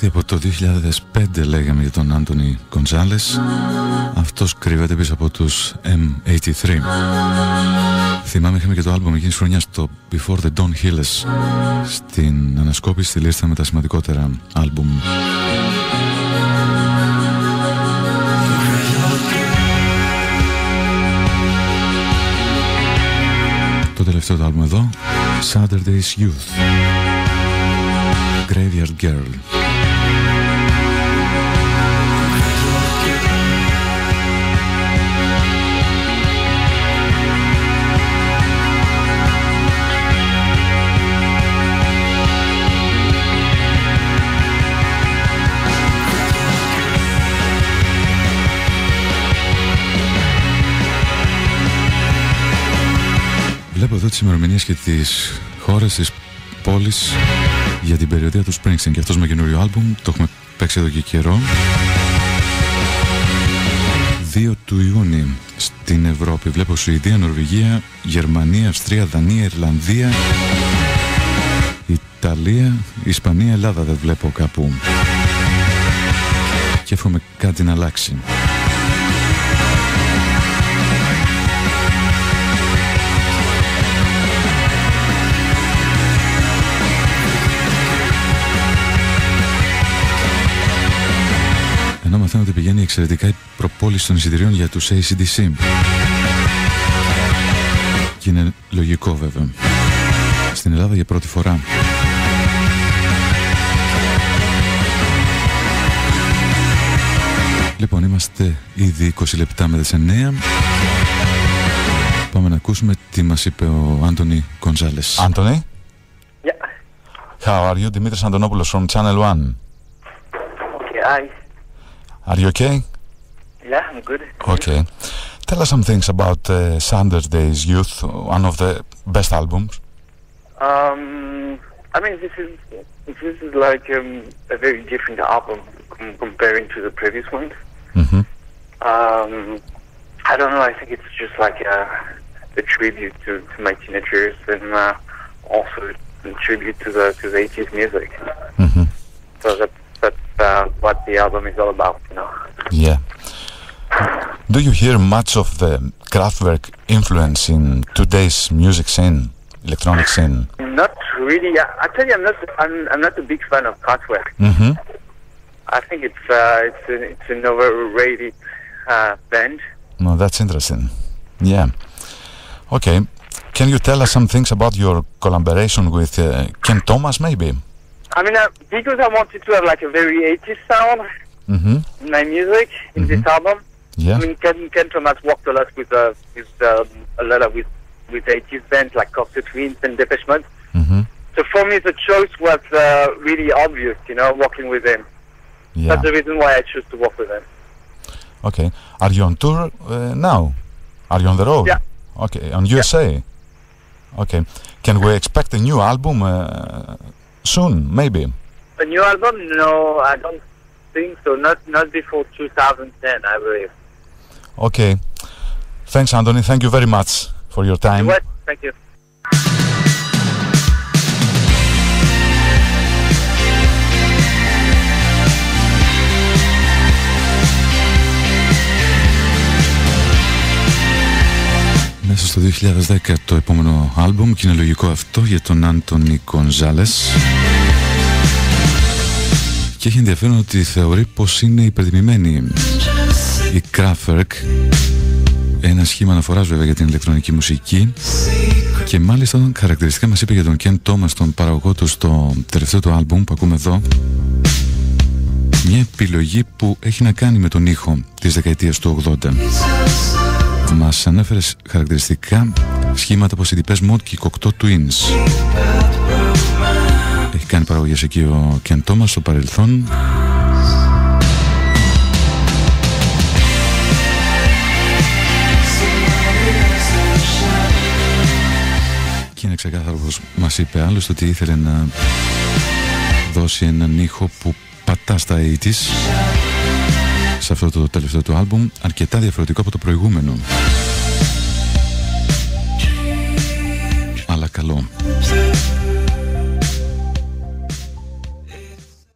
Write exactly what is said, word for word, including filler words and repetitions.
Ήδη από το δύο χιλιάδες πέντε λέγαμε για τον Άντονι Γκονζάλες. Αυτός κρύβεται πίσω από τους εμ ογδόντα τρία. Θυμάμαι είχαμε και το άλμπομ εκείνης χρονιάς, το Before the Dawn Hills, στην ανασκόπηση στη λίστα με τα σημαντικότερα άλμπουμ. Το τελευταίο το άλμπουμ εδώ, Saturday's Youth, Graveyard Girl. Βλέπω εδώ τις ημερομηνίες και τις χώρες της πόλης για την περιοδία του Springsteen, και αυτός με καινούριο άλμπουμ, το έχουμε παίξει εδώ και καιρό. δύο του Ιούνιου στην Ευρώπη βλέπω Σουηδία, Νορβηγία, Γερμανία, Αυστρία, Δανία, Ιρλανδία, Ιταλία, Ισπανία, Ελλάδα δεν βλέπω κάπου, και εύχομαι κάτι να αλλάξει. Ενώ μαθαίνω ότι πηγαίνει εξαιρετικά η προπόληση των εισιτηρίων για τους έι σι ντι σι. Και είναι λογικό βέβαια. Στην Ελλάδα για πρώτη φορά. Λοιπόν, είμαστε ήδη είκοσι λεπτά μετά τις εννέα. Πάμε να ακούσουμε τι μας είπε ο Άντονι Γκονζάλες. Άντονι? Yeah. How are you? Dimitris Antonopoulos from Channel One. Okay, hi. Are you okay? Yeah, I'm good. Okay. Tell us some things about uh, Saturday's Youth, one of the best albums. Um, I mean, this is this is like um, a very different album com- comparing to the previous ones. Mm-hmm. Um, I don't know. I think it's just like a, a tribute to, to my teenagers, and uh, also a tribute to the to the eighties music. Mm-hmm. So that's that's uh, what the album is all about, you know. Yeah. Do you hear much of the Kraftwerk influence in today's music scene, electronic scene? Not really. I, I tell you, I'm not. I'm, I'm not a big fan of Kraftwerk. Mm-hmm. I think it's uh, it's an, it's an overrated uh, band. No, that's interesting. Yeah. Okay. Can you tell us some things about your collaboration with uh, Ken Thomas, maybe? I mean, uh, because I wanted to have like a very eighties sound Mm-hmm. in my music in Mm-hmm. this album. Yeah. I mean, Ken, Ken Thomas worked a lot with uh, with um, a lot of with with eighties bands like Cocteau Twins and Depeche Mode. Mm-hmm. So for me, the choice was uh, really obvious, you know, working with him. Yeah. That's the reason why I chose to work with him. Okay. Are you on tour uh, now? Are you on the road? Yeah. Okay. On U S A? Okay. Can we expect a new album uh, soon, maybe? A new album? No, I don't think so. Not not before two thousand ten, I believe. Okay. Thanks, Anthony. Thank you very much for your time. What? Thank you. Μέσα στο δύο χιλιάδες δέκα το επόμενο άλμπουμ, και είναι λογικό αυτό για τον Άντονι Γκονζάλες. Και έχει ενδιαφέρον ότι θεωρεί πως είναι υπερτιμημένη η Kraftwerk, ένα σχήμα αναφοράς βέβαια για την ηλεκτρονική μουσική, και μάλιστα χαρακτηριστικά μας είπε για τον Ken Thomas, τον παραγωγό του, στο τελευταίο του άλμπουμ που ακούμε εδώ, μια επιλογή που έχει να κάνει με τον ήχο της δεκαετίας του ογδόντα. Μας ανέφερε χαρακτηριστικά σχήματα όπως οι Depeche Mode και οι Cocteau Twins. Έχει κάνει παραγωγές εκεί ο Ken Thomas στο παρελθόν. Και είναι ξεκάθαρο πως μας είπε άλλωστε ότι ήθελε να δώσει έναν ήχο που πατά στα ογδόντα σε αυτό το τελευταίο του άλμπουμ, αρκετά διαφορετικό από το προηγούμενο, αλλά καλό.